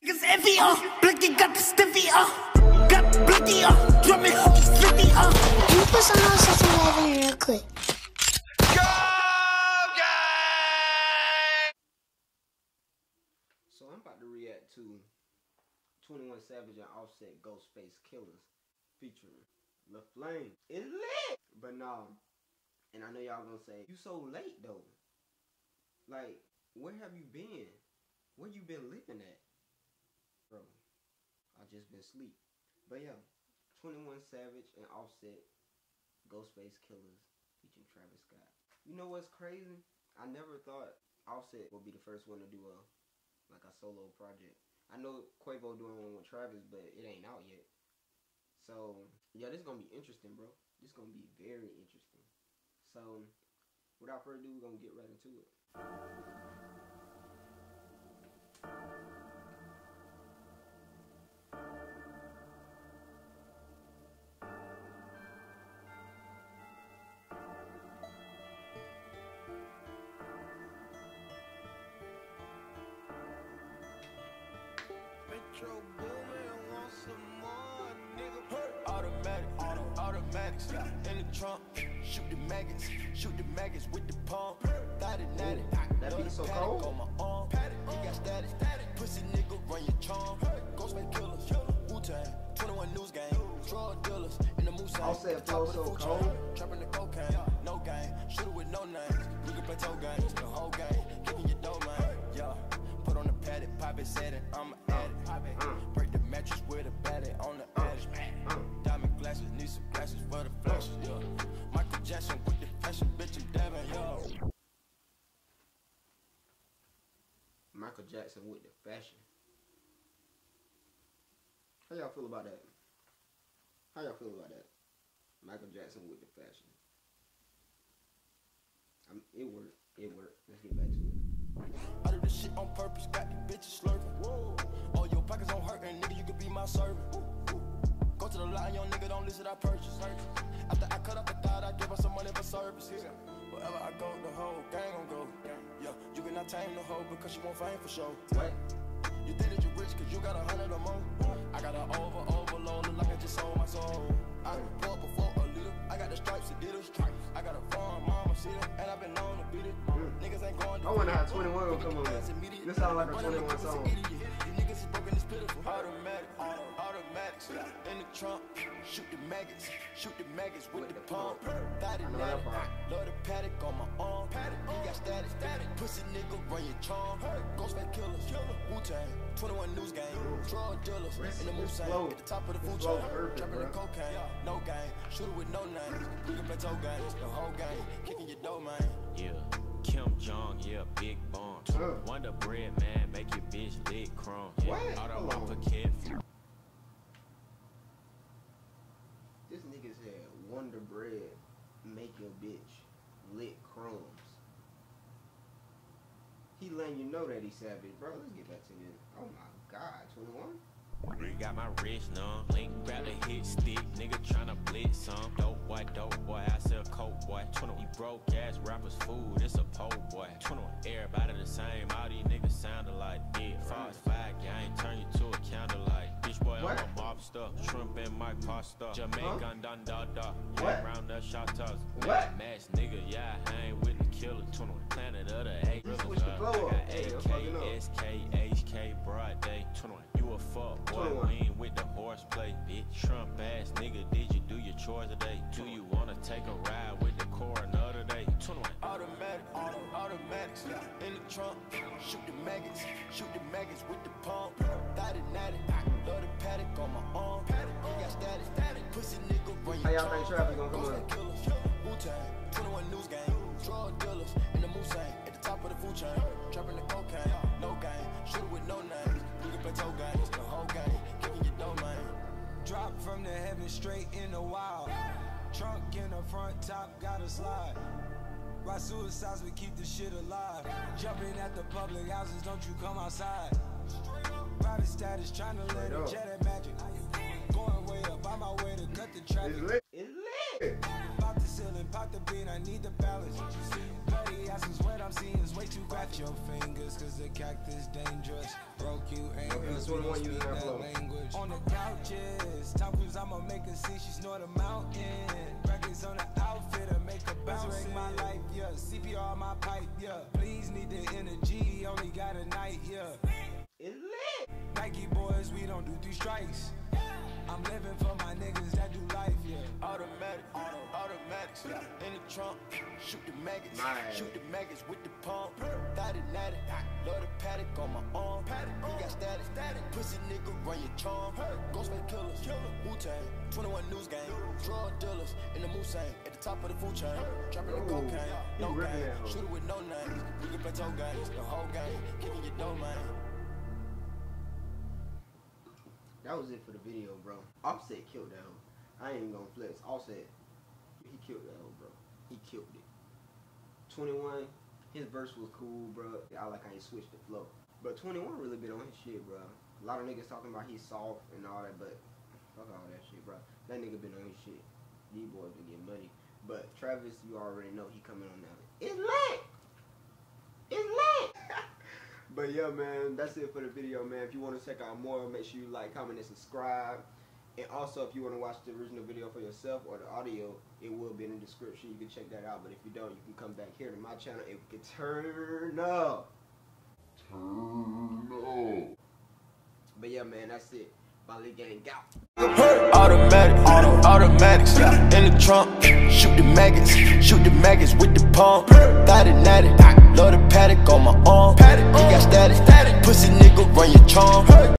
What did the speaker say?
Cause heavy, Blicky got the stiffy, got bloody, drumming home flippy, Can you put some on 7-Eleven real quick? So I'm about to react to 21 Savage and Offset Ghostface Killers featuring La Flame. It's lit! But no, and I know y'all gonna say, you so late though. Like, where have you been? Where you been living at? Bro, I just been asleep. But yeah, 21 Savage and Offset Ghostface Killers featuring Travis Scott. You know what's crazy? I never thought Offset would be the first one to do a solo project. I know Quavo doing one with Travis, but it ain't out yet. So yeah, this is gonna be interesting, bro. This is gonna be very interesting. So without further ado, we're gonna get right into it. Automatic, in the trunk, shoot the maggots with the pump. That beat so cold. On my arm, he got static. Pussy nigga, run your charm. Ghostface Killers, Wu-Tang, 21 News Gang, drug dealers in the Moose. Offset flow so cold. Trapping the cocaine, no game, shooter with no names. We can play toe games, the whole game, kicking your dough, man. Yeah, put on the paddock, pop it, set it, I'm an addict. Break the mattress with a battery on the attic. Diamond glasses, need some glasses for the flashes, yeah. Michael Jackson with the fashion, bitch, I'm Devin, yo. Michael Jackson with the fashion. How y'all feel about that? How y'all feel about that? Michael Jackson with the fashion. It worked. It worked. Let's get back to it. I do this shit on purpose, got these bitches slurping. Whoa. All your pockets on hurting, nigga, you could be my servant. Go to the line, young nigga, don't listen, I purchase. After I cut up the thought, I give her some money for services. Wherever I go, the whole gang gon' go. Yeah, you cannot tame the hoe because she want fame for sure. What? You think that you rich cause you got 100 or more. I got an overload, look like I just sold my soul. I pour up before a leader, I got the stripes, Adidas. I got a farm, mama, see it, and I've been known to beat it. Niggas ain't going to I wonder how 21 will come on. This sound like a 21 song. These niggas is broken, it's pitiful. Automatic, in the trunk, shoot the maggots with the pump. That love the paddock on my arm. He got static. Pussy nigga, run your charm. Ghostface Killers, Wu-Tang, 21 News Gang, drug dealers in the Moose. At the top of the food chain, trapping the cocaine, no game, shooter with no names. We can play toe games, the whole game, kicking your dough, man. Yeah, Kim Jong, yeah, big bomb. Wonder bread, man, make your bitch lick crumb. Yeah, all the kid. This nigga said Wonder Bread make your bitch lick crumbs. He letting you know that he's savage, bro. Let's get back to this. Oh my god, 21? Got my wrist numb. Link grab the hit stick. Nigga tryna blitz some. Dope boy. I sell coke boy. 21. You broke ass rappers food. It's a pole boy. 21. Everybody the same. All these niggas sounded like dick. Fast flag gang. Turn you to a candlelight. Bitch boy, I'm a mobster. Shrimp and my pasta. Jamaican dun da da. Round the shot toss. Mass nigga, yeah, I hang with the killer. 21. Planet of the eight. Switch the flow up. AK, SK, HK, broad day. 21. You a fuck boy, we ain't with the horseplay, bitch. Trump ass nigga, did you do your chores today? Do you wanna take a ride with the coroner today? 21. Automatic, in the trunk, shoot the maggots with the pump. That love the paddock on my arm. He got static, pussy nigga, run your y'all think Travis gonna come up? Wu-Tang, 21 News Gang, drug dealers in the Moose. At the top of the food chain, trapping the cocaine, no game, shooter with no names. You can play toe games, the whole game, kicking your dough, man. Drop from the heaven straight in the wild. Trunk in the front, top gotta slide. Why suicides, we keep the shit alive. Jumping at the public houses, don't you come outside. Private status, trying to let it jet at magic. Going way up, on my way to cut the traffic. It's lit. Pop the ceiling, pop the bean, I need the balance. Bloody ass is what I'm seeing is way too Scratch your fingers, cause the cactus dangerous. Broke you angry, That's what I want you to that know. language. On the couches, Tom Cruise, I'ma make her see she snort a mountain. Records on the outfit, I make her bounce. Resurrect my life, yeah. CPR my pipe, yeah. Please need the energy, only got a night, yeah. It's lit. Nike boys, we don't do 3 strikes. I'm living for my niggas that do life, yeah. Automatic, automatics, in the trunk, shoot the maggots, Nice. shoot the maggots with the pump. Thotty natty, love the paddock on my arm. He got static, pussy nigga run your charm. Ghostface killers, Wu-Tang, 21 News Gang, drug dealers in the Moosang, at the top of the food chain, dropping the cocaine, no gang, shoot it with no names. You can play toe games, the whole game, kicking your domain. That was it for the video, bro. Offset killed that hoe. I ain't even gonna flex. Offset, he killed that hoe, bro. He killed it. 21, his verse was cool, bro. I like how he switched the flow. But 21 really been on his shit, bro. A lot of niggas talking about he's soft and all that, but fuck all that shit, bro. That nigga been on his shit. These boys been getting money. But Travis, you already know he coming on now. It's lit! It's lit! But yeah, man, that's it for the video, man. If you want to check out more, make sure you like, comment, and subscribe. And also, if you want to watch the original video for yourself or the audio, it will be in the description. You can check that out. But if you don't, you can come back here to my channel and we can turn up. But yeah, man, that's it. Bali Gang out. Automatics, in the trunk, shoot the maggots with the pump. Thotty natty, love the paddock on my arm. He got static, pussy nigga run your charm.